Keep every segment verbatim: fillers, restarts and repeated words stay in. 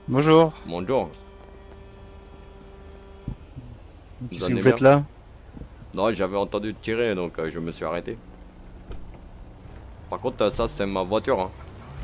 Bonjour. Bonjour. Qu'est-ce que vous faites là? Non, j'avais entendu tirer donc euh, je me suis arrêté. Par contre, euh, ça c'est ma voiture. Hein.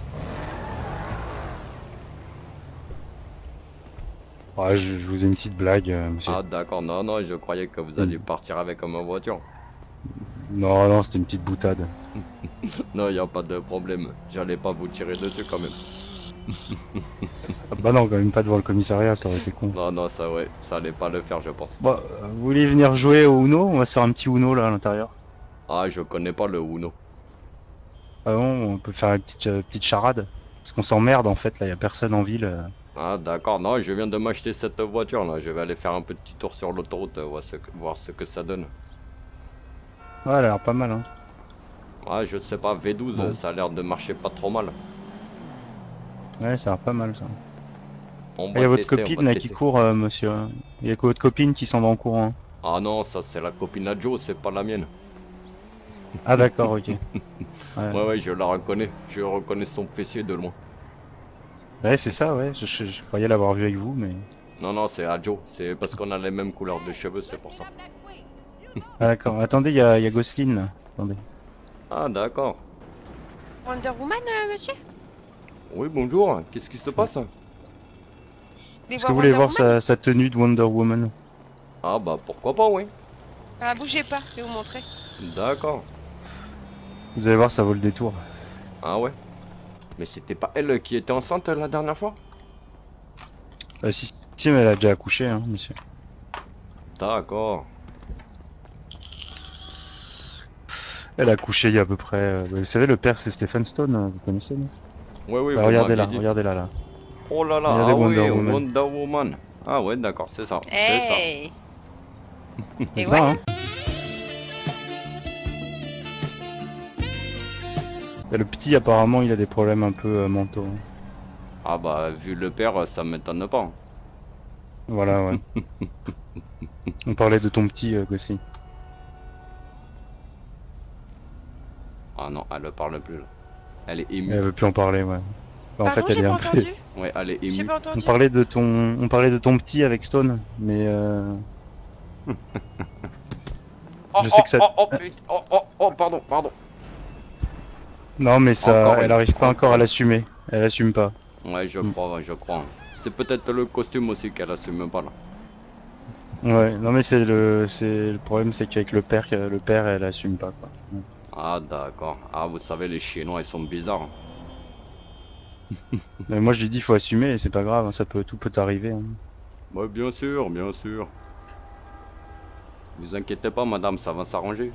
Ouais, je, je vous ai une petite blague, euh, monsieur. Ah d'accord, non, non, je croyais que vous alliez partir avec euh, ma voiture. Non, non, c'était une petite boutade. Non, il n'y a pas de problème. J'allais pas vous tirer dessus quand même. Ah bah non, quand même pas devant le commissariat, ça aurait été con. Non, non, ça ouais, ça allait pas le faire, je pense. Bon, euh, vous voulez venir jouer au Uno? On va se faire un petit Uno là à l'intérieur. Ah, je connais pas le Uno. Ah bon, on peut faire une petite, euh, petite charade. Parce qu'on s'emmerde en fait, là, y a personne en ville. euh. Ah d'accord, non, je viens de m'acheter cette voiture là. Je vais aller faire un petit tour sur l'autoroute, euh, voir, ce que- voir ce que ça donne. Ouais, elle a l'air pas mal, hein. Ah, je sais pas, V douze, Bon. ça a l'air de marcher pas trop mal. Ouais, ça a l'air pas mal ça. On Il va y a votre tester, on copine va là qui tester. court, euh, monsieur. Il y a que votre copine qui s'en va en courant. Ah non, ça c'est la copine à Joe, c'est pas la mienne. Ah d'accord, ok. Ouais, Ouais, ouais, je la reconnais. Je reconnais son fessier de loin. ouais c'est ça, ouais. Je, je- je croyais l'avoir vu avec vous, mais... Non, non, c'est à Joe. C'est parce qu'on a les mêmes couleurs de cheveux, c'est pour ça. Ah d'accord. Attendez, il y a, il y a Gosselin là. Attendez. Ah, d'accord. Wonder Woman, euh, monsieur? Oui, bonjour. Qu'est-ce qui se passe? Des Est-ce que vous voulez Wonder voir Woman? sa, sa tenue de Wonder Woman? Ah, bah pourquoi pas, oui. Ah, bougez pas, je vais vous montrer. D'accord. Vous allez voir, ça vaut le détour. Ah ouais. Mais c'était pas elle qui était enceinte la dernière fois? Euh, si, si, mais elle a déjà accouché, hein, monsieur. D'accord. Elle a accouché il y a à peu près... euh, vous savez, le père, c'est Stephen Stone, hein, vous connaissez, non? Oui, oui, Bah, vous regardez là, m'aviez dit. regardez là, là. Oh là là, Regardez ah Wonder oui, Woman. Wonder Woman. Ah ouais, d'accord, c'est ça. C'est ça. Hey! C'est Et ça, voilà. hein. Et le petit, apparemment, il a des problèmes un peu euh, mentaux. hein. Ah bah, vu le père, ça m'étonne pas. Voilà, ouais. On parlait de ton petit, euh, Gossi. Ah non, elle ne parle plus là. Elle est émue. Elle veut plus en parler, ouais. Bah, en Pardon, fait, elle j'ai est pas un peu... entendu. Ouais, elle est J'ai émue. pas On entendu. parlait de ton, on parlait de ton petit avec Stone, mais euh... Oh, je oh, sais que ça... oh, oh, putain, oh, oh, oh, pardon, pardon. Non, mais ça, Encore elle une- arrive pas encore encore. à l'assumer. Elle assume pas. Ouais, je Mm. crois, ouais, je crois. C'est peut-être le costume aussi qu'elle assume pas là. Ouais, non mais c'est le, c'est le problème, c'est qu'avec le père, le père, elle assume pas quoi. Ouais. Ah d'accord. Ah, vous savez, les Chinois, ils sont bizarres. Mais moi je lui dis faut assumer, et c'est pas grave, hein, ça peut, tout peut arriver. Hein. Ouais, bien sûr, bien sûr. Vous inquiétez pas, madame, ça va s'arranger.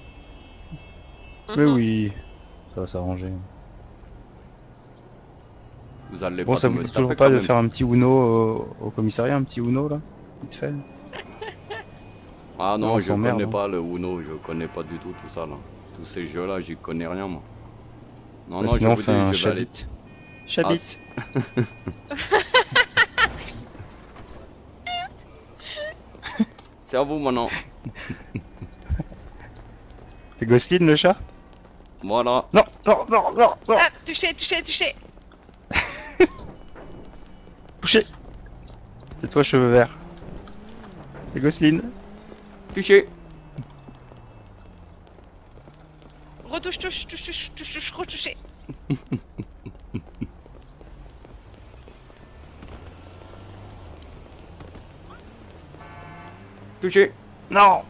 Mais oui, ça va s'arranger. Vous allez Bon, pas ça me vous dit taper toujours quand pas de même. faire un petit Uno au, au commissariat, un petit Uno là, vite fait. Ah Non, non, on je s'emmerde, connais hein. pas le Uno, je connais pas du tout tout ça là. Tous ces jeux là, j'y connais rien moi. Non, Bah, non, je sinon on vous fait un dis, je vais aller. chabit. Chabit. C'est à vous maintenant. C'est Gosselin le chat? Voilà. Non, non, non, non, non. Ah, touché, touché, touché. Touché. C'est toi cheveux verts. C'est Gosselin. Touché. Retouche, touche, touche, touche, touche, touche, retouché. Touché. Non.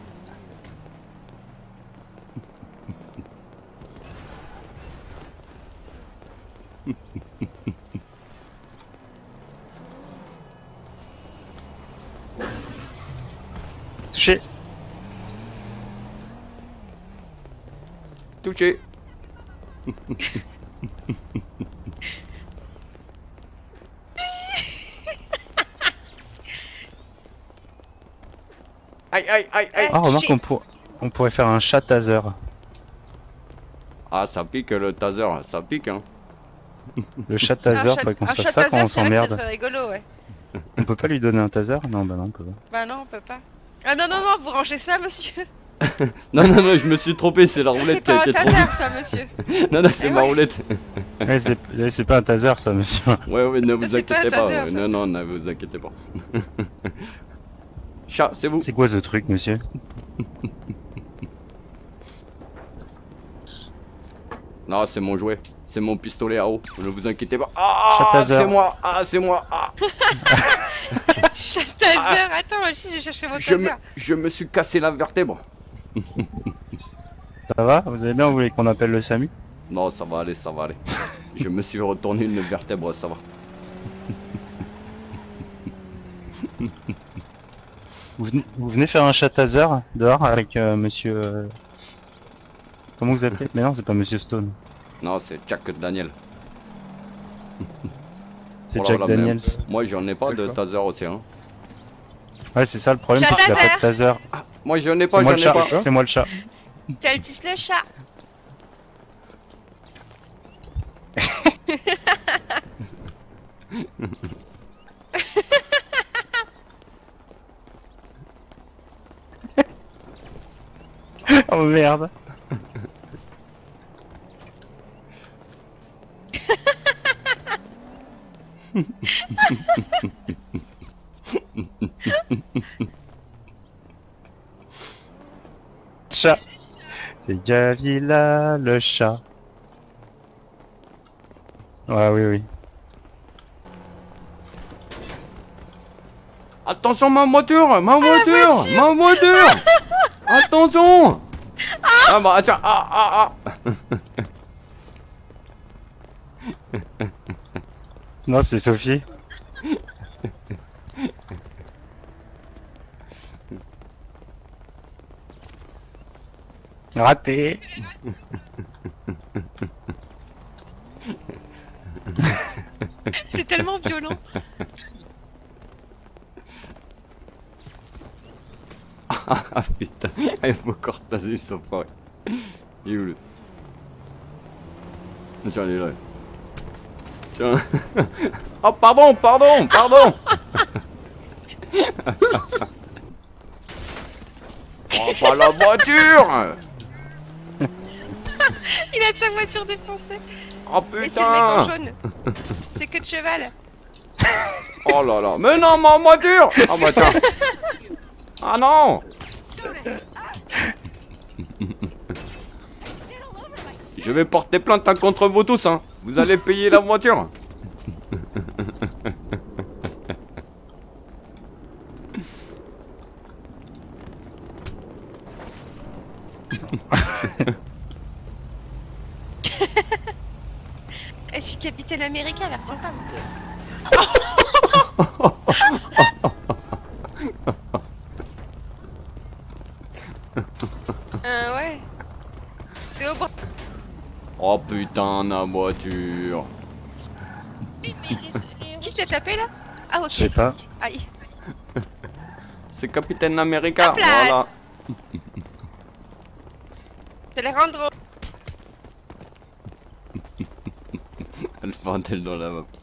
Touché. Touché. Aïe aïe aïe aïe. Ah, remarque, touché. on, pour... on pourrait faire un chat taser. Ah, ça pique le taser, ça pique hein. Le chat Un taser, chat- faudrait qu'on un fasse chat ça quand taser, on c'est vrai que ça s'emmerde. serait rigolo, ouais. On peut pas lui donner un taser? Non, bah non, on peut pas. Bah non, on peut pas. Ah non, non, non, vous rangez ça, monsieur. Non, non, non, je me suis trompé, c'est la C'est roulette qui a pas un été trop taser, vite. ça, monsieur. Non, non, c'est Eh ma ouais. roulette. Ouais, c'est ouais, c'est pas un taser ça, monsieur. Ouais, ouais, ne vous c'est pas un inquiétez pas. taser, ouais. ça. Non, non, ne vous inquiétez pas. Chat, c'est vous. C'est quoi ce truc, monsieur? Non, c'est mon jouet. C'est mon pistolet à eau. Ne vous inquiétez pas. Ah, Chat taser. c'est moi. Ah, c'est moi. Ah, Chat taser, attends, moi aussi, je cherchais mon je me, taser. je me suis cassé la vertèbre. Ça va? Vous allez bien? Vous voulez qu'on appelle le SAMU? Non, ça va aller, ça va aller. Je me suis retourné une vertèbre, ça va. Vous venez, vous venez faire un chat taser dehors avec euh, monsieur... euh, Comment vous appelez? Mais non, c'est pas monsieur Stone. Non, c'est Jack Daniel. C'est Oh là Jack là, mais Daniels. Moi, j'en ai pas de D'accord. taser aussi. Hein. Ouais, c'est ça le problème, Chat c'est qu'il a pas de taser. taser. Moi, j'en ai C'est pas, moi j'en le ai chat, pas. c'est moi le chat. C'est Altis le chat. Oh merde. Chat. C'est Gavila le chat. Ouais, oui, oui. Attention, ma voiture, ma voiture, ma voiture. Attention. Ah bah tiens, ah ah ah. Non, c'est Sophie. Raté. C'est tellement violent. Ah putain, il faut encore taser son forêt. Il est où le... Tiens, il est là. Tiens. Oh pardon, pardon, pardon. Oh pas la voiture. Il a sa voiture défoncée. Oh Et c'est le mec en putain. jaune. C'est que de cheval. Oh là là, mais non, ma voiture. Ah bah tiens. Ah non. Je vais porter plainte hein, contre vous tous, hein. Vous allez payer la voiture. Je suis capitaine américain version femme. Euh, ouais. C'est au bras. Oh putain, la voiture. Qui t'a tapé là? Ah, ok. Je sais pas. Aïe. C'est Capitaine America, Hop là. voilà. C'est les rendre. Elle fait un tel dans la map.